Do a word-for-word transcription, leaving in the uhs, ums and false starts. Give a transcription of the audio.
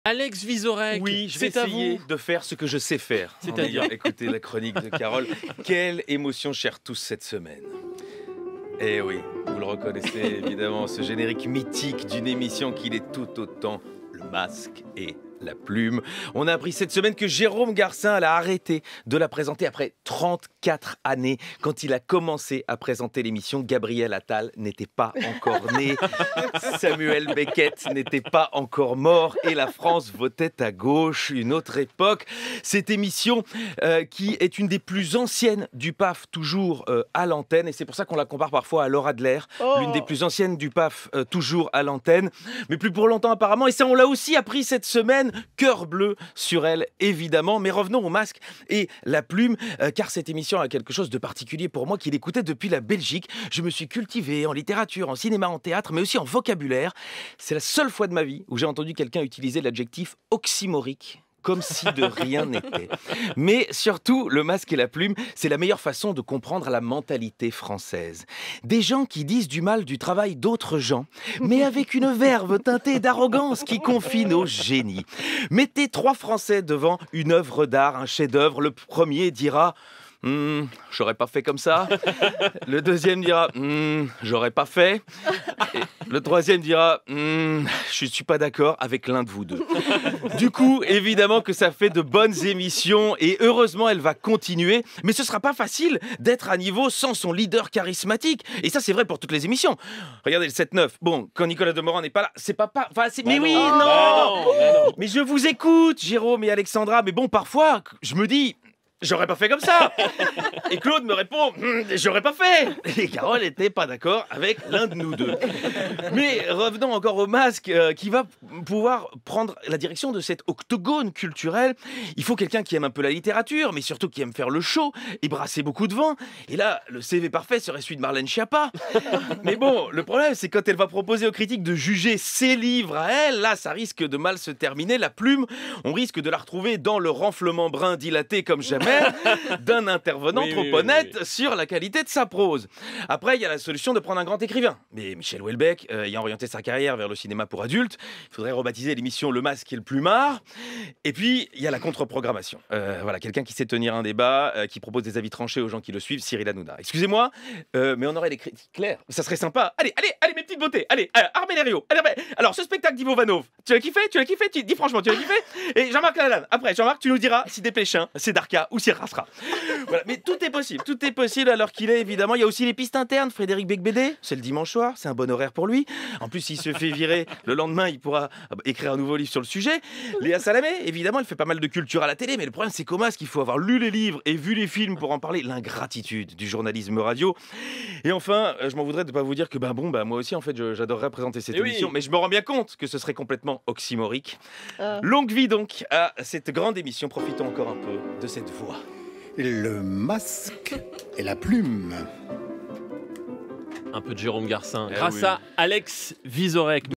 Alex Vizorek, oui, je vais c'est à essayer vous de faire ce que je sais faire. C'est-à-dire écoutez la chronique de Carole. Quelle émotion, chers tous, cette semaine. Eh oui, vous le reconnaissez évidemment, ce générique mythique d'une émission qui l'est tout autant, Le Masque et la Plume. On a appris cette semaine que Jérôme Garcin a arrêté de la présenter après trente-quatre années. Quand il a commencé à présenter l'émission, Gabriel Attal n'était pas encore né, Samuel Beckett n'était pas encore mort et la France votait à gauche. Une autre époque. Cette émission euh, qui est une des plus anciennes du P A F, toujours euh, à l'antenne, et c'est pour ça qu'on la compare parfois à Laura Adler, oh. l'une des plus anciennes du P A F, euh, toujours à l'antenne, mais plus pour longtemps apparemment, et ça on l'a aussi appris cette semaine. Cœur bleu sur elle, évidemment. Mais revenons au Masque et la Plume, euh, car cette émission a quelque chose de particulier pour moi, qui l'écoutais depuis la Belgique. Je me suis cultivé en littérature, en cinéma, en théâtre, mais aussi en vocabulaire. C'est la seule fois de ma vie où j'ai entendu quelqu'un utiliser l'adjectif oxymorique, comme si de rien n'était. Mais surtout, Le Masque et la Plume, c'est la meilleure façon de comprendre la mentalité française. Des gens qui disent du mal du travail d'autres gens, mais avec une verve teintée d'arrogance qui confine au génie. Mettez trois Français devant une œuvre d'art, un chef-d'œuvre. Le premier dira... Mmh, j'aurais pas fait comme ça. Le deuxième dira mmh, j'aurais pas fait. Et le troisième dira mmh, je suis pas d'accord avec l'un de vous deux. Du coup, évidemment que ça fait de bonnes émissions et heureusement elle va continuer. Mais ce sera pas facile d'être à niveau sans son leader charismatique. Et ça c'est vrai pour toutes les émissions. Regardez le sept neuf. Bon, quand Nicolas Demorand n'est pas là, c'est pas pas. Enfin, c'est... Mais bah oui, non, non, bah non, bah non. Mais je vous écoute, Jérôme et Alexandra. Mais bon, parfois, je me dis. J'aurais pas fait comme ça. Et Claude me répond hm, j'aurais pas fait. Et Carole n'était pas d'accord avec l'un de nous deux. Mais revenons encore au Masque euh, qui va pouvoir prendre la direction de cet octogone culturel. Il faut quelqu'un qui aime un peu la littérature, mais surtout qui aime faire le show et brasser beaucoup de vent. Et là, le C V parfait serait celui de Marlène Schiappa. Mais bon, le problème, c'est quand elle va proposer aux critiques de juger ses livres à elle, là, ça risque de mal se terminer. La Plume, on risque de la retrouver dans le renflement brun dilaté comme jamais d'un intervenant oui, trop oui, honnête oui, oui. sur la qualité de sa prose. Après, il y a la solution de prendre un grand écrivain. Mais Michel Houellebecq, euh, ayant orienté sa carrière vers le cinéma pour adultes, il faudrait rebaptiser l'émission Le Masque et le Plumard. Et puis, il y a la contre-programmation. Euh, voilà, quelqu'un qui sait tenir un débat, euh, qui propose des avis tranchés aux gens qui le suivent, Cyril Hanouna. Excusez-moi, euh, mais on aurait des critiques claires. Ça serait sympa. Allez, allez, allez, mes petites beautés. Allez, euh, Armélério. Allez, allez. Alors, ce spectacle d'Ivo Vanov, tu l'as kiffé? Tu l'as kiffé? Tu... Dis franchement, tu l'as kiffé? Et Jean-Marc Lalanne. Après, Jean-Marc, tu nous diras si Desplechin, c'est Darka ou si Rasra. Voilà, mais tout est possible, tout est possible alors qu'il est évidemment. Il y a aussi les pistes internes. Frédéric Becbédé, c'est le dimanche soir, c'est un bon horaire pour lui. En plus, s'il se fait virer le lendemain, il pourra écrire un nouveau livre sur le sujet. Léa Salamé, évidemment, elle fait pas mal de culture à la télé, mais le problème c'est qu'au Masque, il faut avoir lu les livres et vu les films pour en parler. L'ingratitude du journalisme radio. Et enfin, je m'en voudrais de pas vous dire que ben bon, bah moi aussi en fait, je, j'adorerais présenter cette Et émission, oui. mais je me rends bien compte que ce serait complètement oxymorique. Euh. Longue vie donc à cette grande émission. Profitons encore un peu de cette voix. Le Masque et la Plume. Un peu de Jérôme Garcin, Eh grâce oui. à Alex Vizorek.